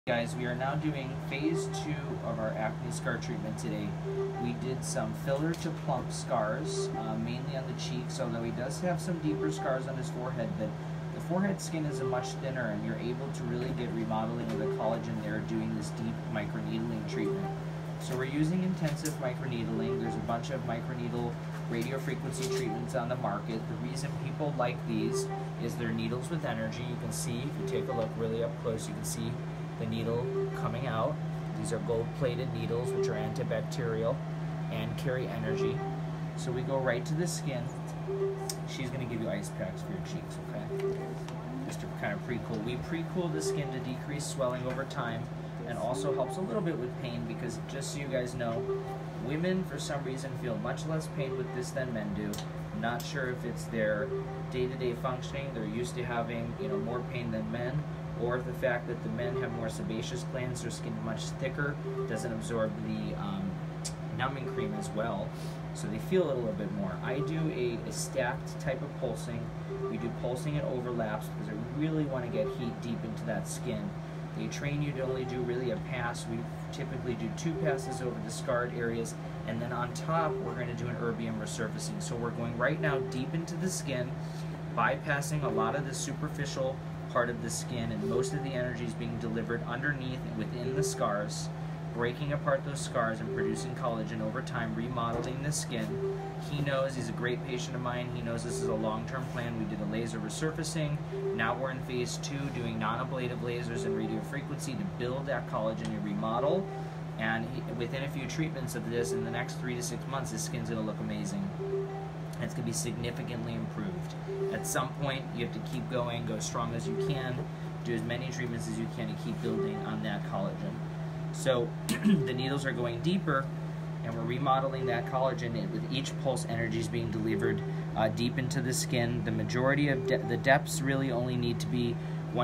Guys, we are now doing phase 2 of our acne scar treatment today. We did some filler to plump scars, mainly on the cheeks, although he does have some deeper scars on his forehead, but the forehead skin is much thinner and you're able to really get remodeling of the collagen there doing this deep microneedling treatment. So we're using intensive microneedling. There's a bunch of microneedle radiofrequency treatments on the market. The reason people like these is they're needles with energy. You can see, if you take a look really up close, you can see the needle coming out. These are gold-plated needles, which are antibacterial and carry energy. So we go right to the skin. She's going to give you ice packs for your cheeks, okay? Just to kind of pre-cool. We pre-cool the skin to decrease swelling over time, and also helps a little bit with pain because, just so you guys know, women for some reason feel much less pain with this than men do. I'm not sure if it's their day-to-day functioning. They're used to having, more pain than men, or the fact that the men have more sebaceous glands, their skin much thicker, doesn't absorb the numbing cream as well, so they feel it a little bit more. I do a stacked type of pulsing. We do pulsing at overlaps because I really want to get heat deep into that skin. They train you to only do really a pass. We typically do 2 passes over the scarred areas, and then on top we're going to do an erbium resurfacing. So we're going right now deep into the skin, bypassing a lot of the superficial part of the skin, and most of the energy is being delivered underneath and within the scars, breaking apart those scars and producing collagen over time, remodeling the skin. He knows, he's a great patient of mine, he knows this is a long-term plan. We did a laser resurfacing. Now we're in phase 2 doing non-ablative lasers and radiofrequency to build that collagen and remodel. And within a few treatments of this, in the next 3 to 6 months, his skin's going to look amazing. And it's going to be significantly improved. At some point, you have to keep going, go as strong as you can, do as many treatments as you can to keep building on that collagen. So the needles are going deeper, and we're remodeling that collagen. With each pulse, energy is being delivered deep into the skin. The majority of the depths really only need to be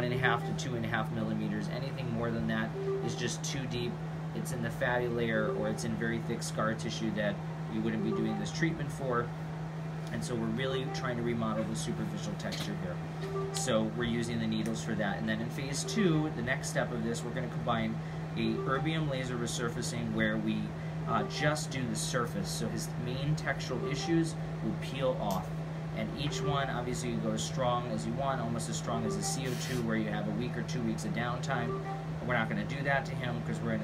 1.5 to 2.5 millimeters. Anything more than that is just too deep. It's in the fatty layer, or it's in very thick scar tissue that you wouldn't be doing this treatment for. And so we're really trying to remodel the superficial texture here. So we're using the needles for that. And then in phase 2, the next step of this, we're going to combine a erbium laser resurfacing where we just do the surface. So his main textural issues will peel off. And each one, obviously, you go as strong as you want, almost as strong as a CO2 where you have a week or 2 weeks of downtime. We're not going to do that to him because we're in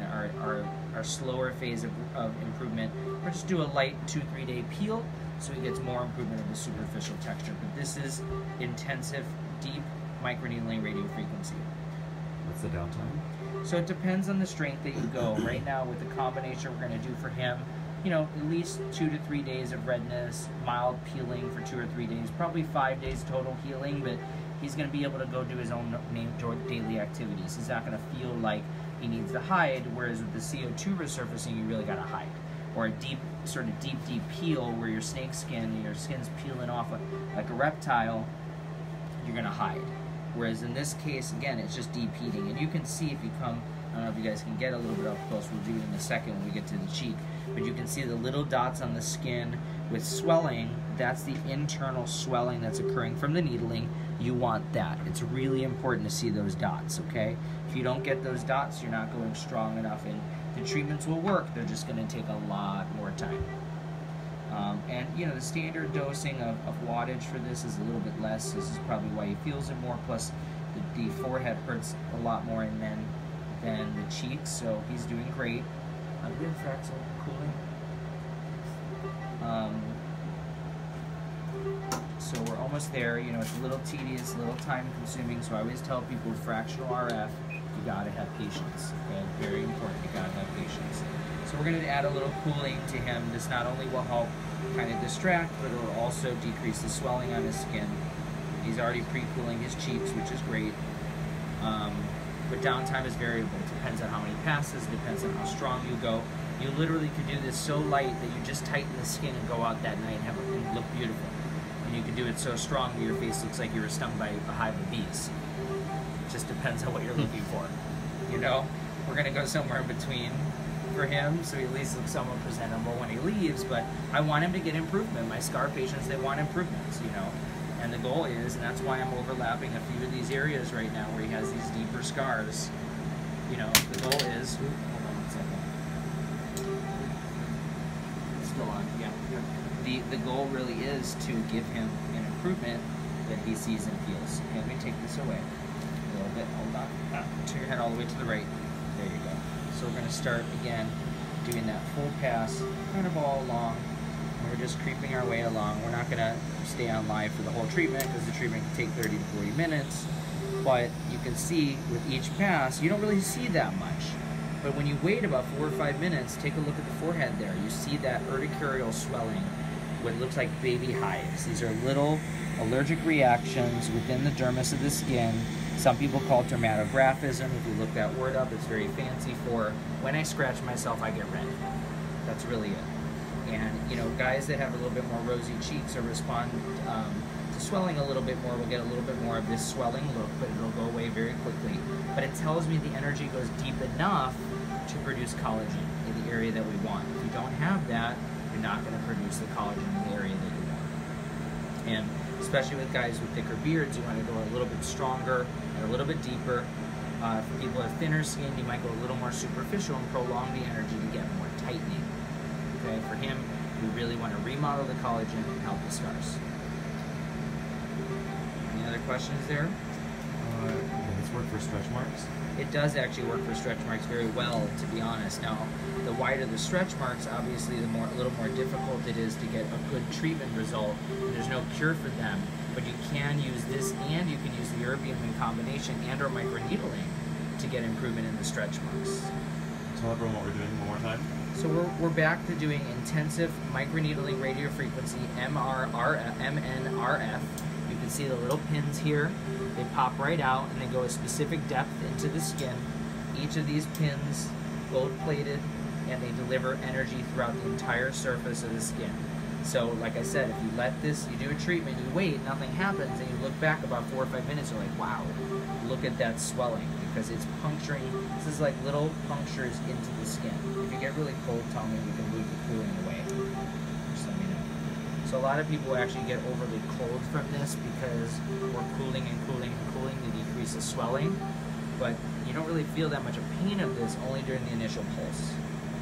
our slower phase of improvement. We'll just do a light 2-3 day peel, so he gets more improvement of the superficial texture. But this is intensive, deep microneedling radiofrequency. What's the downtime? So it depends on the strength that you go. Right now, with the combination we're going to do for him, at least 2 to 3 days of redness, mild peeling for 2 or 3 days, probably 5 days total healing, but he's going to be able to go do his own daily activities. He's not going to feel like he needs to hide, whereas with the CO2 resurfacing, you really got to hide. Or a deep peel where your snake skin, your skin's peeling off like a reptile, you're going to hide. Whereas in this case, again, it's just deep heating. And you can see if you come, I don't know if you guys can get a little bit up close, we'll do it in a second when we get to the cheek, but you can see the little dots on the skin with swelling. That's the internal swelling that's occurring from the needling. You want that. It's really important to see those dots, okay? If you don't get those dots, you're not going strong enough, and the treatments will work. They're just going to take a lot more time. And the standard dosing of wattage for this is a little bit less. This is probably why he feels it more. Plus, the forehead hurts a lot more in men than the cheeks, so he's doing great. We have Fraxel cooling. So we're almost there. It's a little tedious, a little time consuming, so I always tell people with fractional RF, you gotta have patience, okay? Very important, you gotta have patience. So we're gonna add a little cooling to him. This not only will help kind of distract, but it will also decrease the swelling on his skin. He's already pre-cooling his cheeks, which is great. But downtime is variable. It depends on how many passes, depends on how strong you go. You literally could do this so light that you just tighten the skin and go out that night and look beautiful. And you can do it so strong that your face looks like you were stung by a hive of bees. It just depends on what you're looking for. We're gonna go somewhere in between for him, so he at least looks somewhat presentable when he leaves, but I want him to get improvement. My scar patients, they want improvements, And the goal is, and that's why I'm overlapping a few of these areas right now where he has these deeper scars, you know, the goal is, hold on one second. It's still on, yeah. The goal really is to give him an improvement that he sees and feels. Okay, let me take this away a little bit. Hold on. Turn your head all the way to the right. There you go. So we're going to start again doing that full pass, kind of all along. We're just creeping our way along. We're not going to stay on live for the whole treatment because the treatment can take 30 to 40 minutes. But you can see with each pass, you don't really see that much. But when you wait about 4 or 5 minutes, take a look at the forehead there. You see that urticarial swelling, what looks like baby hives. These are little allergic reactions within the dermis of the skin. Some people call it dermatographism. If you look that word up, it's very fancy for when I scratch myself, I get red. That's really it. And you know, guys that have a little bit more rosy cheeks or respond to swelling a little bit more will get a little bit more of this swelling look, but it'll go away very quickly. But it tells me the energy goes deep enough to produce collagen in the area that we want. If you don't have that, you're not going to produce the collagen in the area that you want. And especially with guys with thicker beards, you want to go a little bit stronger and a little bit deeper. For people with thinner skin, you might go a little more superficial and prolong the energy to get more tightening. Okay, for him, we really want to remodel the collagen and help the scars. Any other questions there? Does this work for stretch marks? It does actually work for stretch marks very well, to be honest. Now, the wider the stretch marks, obviously, the a little more difficult it is to get a good treatment result. There's no cure for them, but you can use this, and you can use the erbium in combination and/or microneedling to get improvement in the stretch marks. Tell everyone what we're doing one more time. So we're back to doing intensive microneedling radiofrequency MNRF. You can see the little pins here. They pop right out and they go a specific depth into the skin. Each of these pins, gold-plated, and they deliver energy throughout the entire surface of the skin. So, like I said, if you let this, you do a treatment, you wait, nothing happens, and you look back about 4 or 5 minutes, you're like, wow, look at that swelling, because it's puncturing. This is like little punctures into the skin. If you get really cold, tell me, we can move the cooling away. Just let me know. So a lot of people actually get overly cold from this because we're cooling and cooling and cooling to decrease the swelling, but you don't really feel that much of pain of this only during the initial pulse.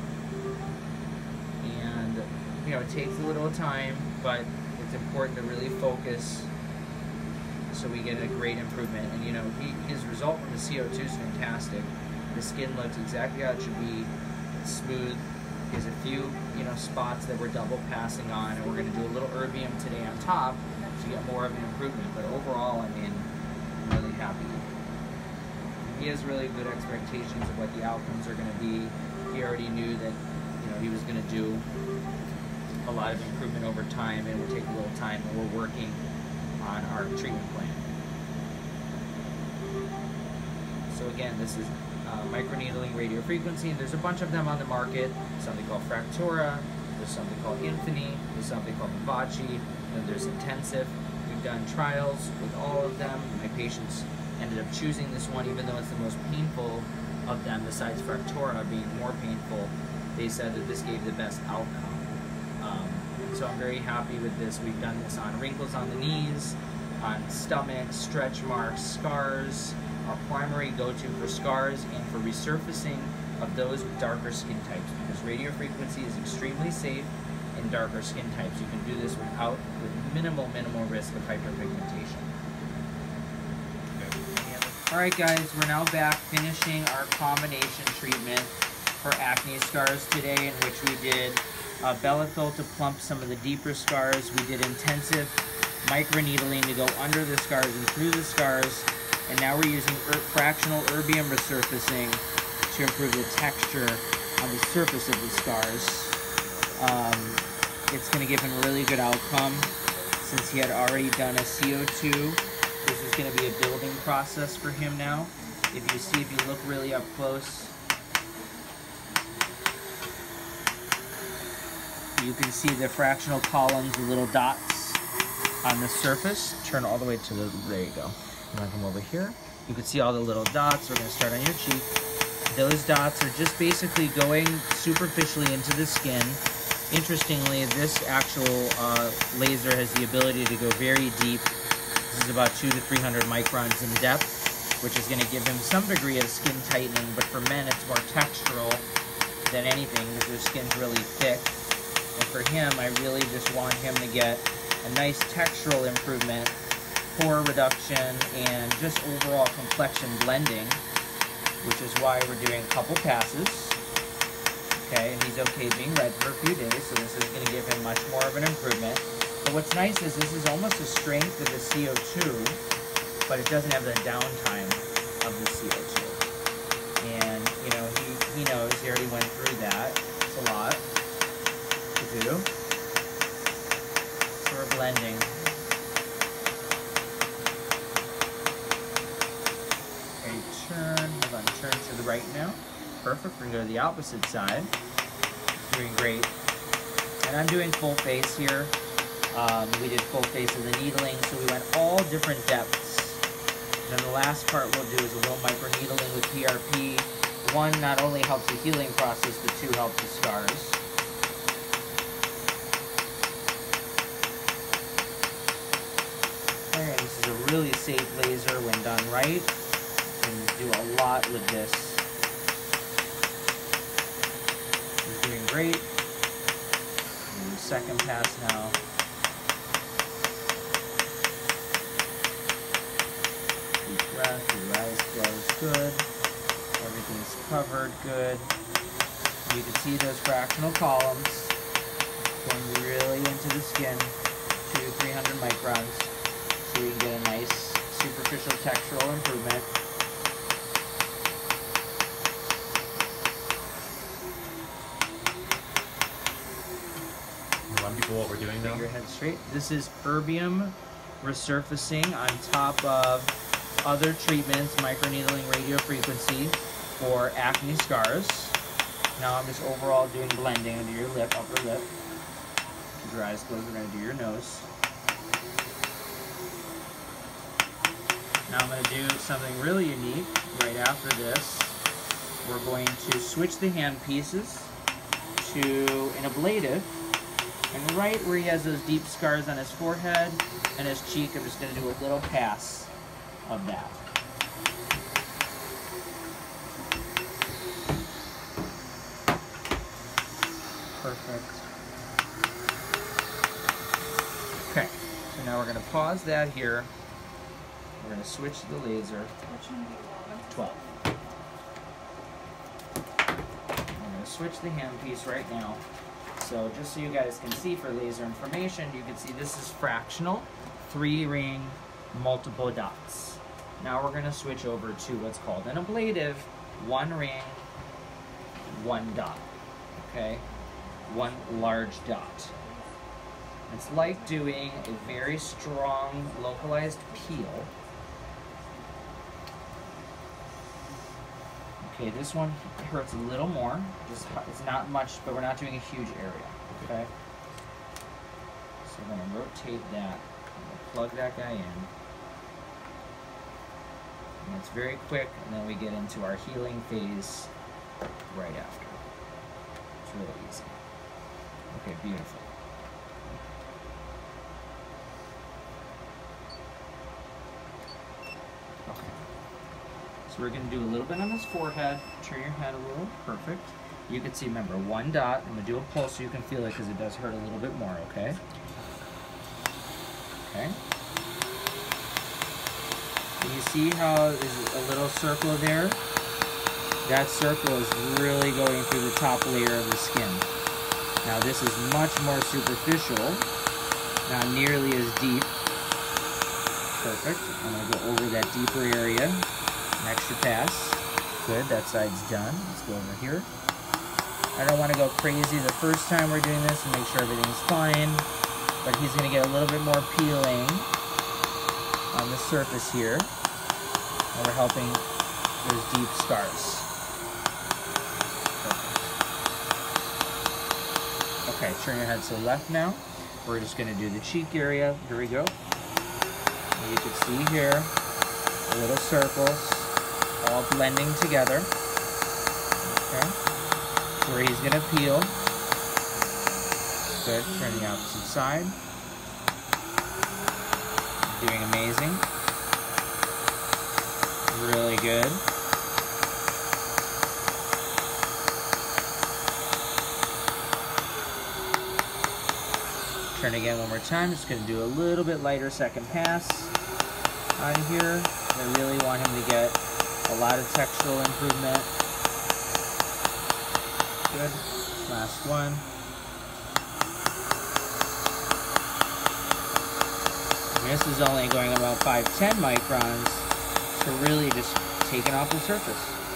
And you know, it takes a little time, but it's important to really focus so we get a great improvement. And you know, his result from the CO2 is fantastic. The skin looks exactly how it should be. It's smooth. There's a few, you know, spots that we're double passing on, and we're going to do a little erbium today on top to get more of an improvement. But overall, I mean, I'm really happy. He has really good expectations of what the outcomes are going to be. He already knew that, you know, he was going to do a lot of improvement over time, and it will take a little time, and we're working on our treatment plan. So again, this is microneedling radiofrequency, and there's a bunch of them on the market. Something called Fractura, there's something called Infini, there's something called Vivace, and there's Intensive. We've done trials with all of them. My patients ended up choosing this one, even though it's the most painful of them, besides Fractura being more painful. They said that this gave the best outcome. So I'm very happy with this. We've done this on wrinkles on the knees, on stomach, stretch marks, scars. Our primary go-to for scars and for resurfacing of those with darker skin types, because radiofrequency is extremely safe in darker skin types. You can do this with minimal risk of hyperpigmentation. Alright guys, we're now back finishing our combination treatment for acne scars today, in which we did Belladil to plump some of the deeper scars. We did intensive microneedling to go under the scars and through the scars. And now we're using fractional erbium resurfacing to improve the texture on the surface of the scars. It's going to give him a really good outcome since he had already done a CO2. This is going to be a building process for him now. If you look really up close, you can see the fractional columns, the little dots on the surface. Turn all the way to the, there you go. I'm gonna come over here. You can see all the little dots. We're gonna start on your cheek. Those dots are just basically going superficially into the skin. Interestingly, this actual laser has the ability to go very deep. This is about 200 to 300 microns in depth. which is going to give him some degree of skin tightening, but for men it's more textural than anything because their skin's really thick. And for him, I really just want him to get a nice textural improvement, pore reduction, and just overall complexion blending, which is why we're doing a couple passes. Okay, and he's okay being red for a few days, so this is going to give him much more of an improvement. But what's nice is this is almost the strength of the CO2, but it doesn't have the downtime of the CO2. And, you know, he knows, he already went through that. It's a lot to do. So we're blending. Okay, turn, hold on, turn to the right now. Perfect, we're gonna go to the opposite side. Doing great. And I'm doing full face here. We did full face of the needling, so we went all different depths. And then the last part we'll do is a little micro needling with PRP. One not only helps the healing process, but two helps the scars. Okay, this is a really safe laser when done right. You can do a lot with this. He's doing great. We'll do second pass now. Deep breath, your eyes closed, good. Everything's covered, good. You can see those fractional columns going really into the skin, 200-300 microns, so you can get a nice superficial textural improvement. Remind people what we're doing now. Your head straight. This is erbium resurfacing on top of other treatments, microneedling, radiofrequency for acne scars. Now I'm just overall doing blending under your lip, upper lip. Keep your eyes closed, we're going to do your nose. Now I'm going to do something really unique right after this. We're going to switch the hand pieces to an ablative. And right where he has those deep scars on his forehead and his cheek, I'm just going to do a little pass of that. Perfect. Okay, so now we're going to pause that here. We're going to switch to the laser. Which one do you want? 12. I'm going to switch the handpiece right now. So just so you guys can see for laser information, you can see this is fractional, 3-ring, multiple dots. Now we're going to switch over to what's called an ablative, 1 ring, 1 dot. Okay? 1 large dot. It's like doing a very strong localized peel. Okay, this one hurts a little more. It's not much, but we're not doing a huge area. Okay? So we're going to rotate that. I'm going to plug that guy in. And it's very quick, and then we get into our healing phase right after. It's really easy. Okay, beautiful. Okay. So we're going to do a little bit on his forehead. Turn your head a little. Perfect. You can see, remember, 1 dot. I'm going to do a pulse so you can feel it because it does hurt a little bit more, okay? Okay. And you see how there's a little circle there? That circle is really going through the top layer of the skin. Now this is much more superficial, not nearly as deep. Perfect. I'm going to go over that deeper area. An extra pass. Good, that side's done. Let's go over here. I don't want to go crazy the first time we're doing this and make sure everything's fine, but he's going to get a little bit more peeling on the surface here, and we're helping those deep scars. Perfect. Okay, turn your head to the left now. We're just going to do the cheek area. Here we go. And you can see here, little circles, all blending together. Okay. So where he's going to peel. Good. Turn the opposite side. Doing amazing. Really good. Turn again one more time. Just going to do a little bit lighter second pass out of here. I really want him to get a lot of textural improvement. Good. Last one. And this is only going about 5-10 microns, so really just taking off the surface.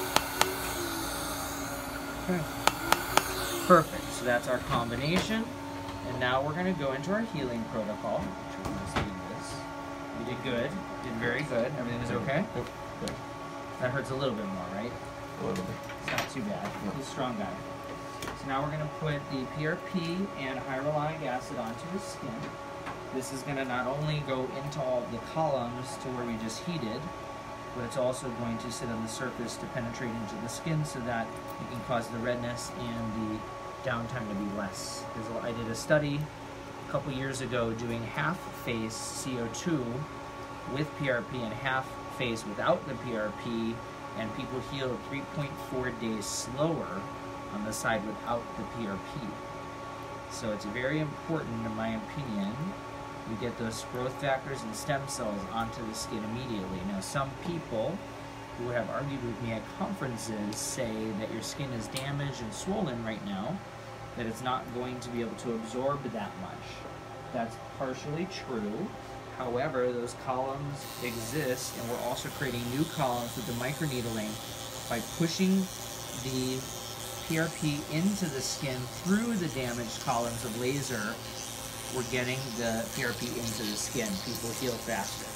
Okay. Perfect. So that's our combination. And now we're going to go into our healing protocol. You did good. You did very good. Everything is okay? Yep. Good. That hurts a little bit more, right? A little bit. It's not too bad. He's a strong guy. So now we're going to put the PRP and hyaluronic acid onto his skin. This is going to not only go into all the columns to where we just heated, but it's also going to sit on the surface to penetrate into the skin so that it can cause the redness and the downtime to be less. I did a study a couple years ago doing half face CO2 with PRP and half face without the PRP, and people healed 3.4 days slower on the side without the PRP. So it's very important, in my opinion, we get those growth factors and stem cells onto the skin immediately. Now, some people who have argued with me at conferences say that your skin is damaged and swollen right now, that it's not going to be able to absorb that much. That's partially true. However, those columns exist, and we're also creating new columns with the microneedling by pushing the PRP into the skin through the damaged columns of laser. We're getting the PRP into the skin. People heal faster.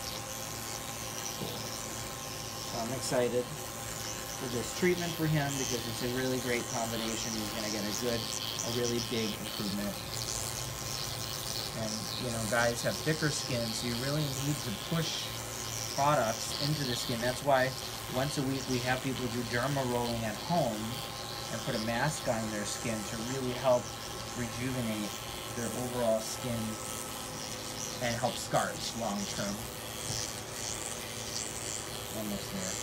So I'm excited for this treatment for him because it's a really great combination. He's going to get a really big improvement. And, you know, guys have thicker skin, so you really need to push products into the skin. That's why once a week we have people do derma rolling at home and put a mask on their skin to really help rejuvenate their overall skin and help scars long term. Almost there.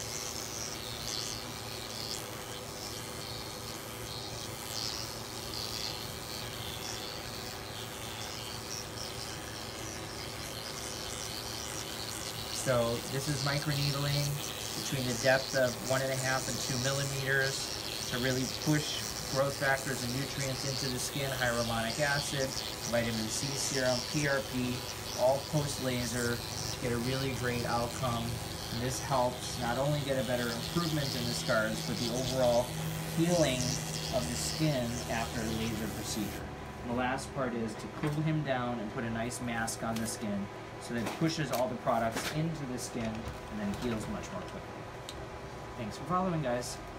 So this is microneedling between the depth of 1.5 and 2 millimeters to really push growth factors and nutrients into the skin, hyaluronic acid, vitamin C serum, PRP, all post-laser, get a really great outcome. And this helps not only get a better improvement in the scars, but the overall healing of the skin after a laser procedure. And the last part is to cool him down and put a nice mask on the skin so that it pushes all the products into the skin and then heals much more quickly. Thanks for following, guys.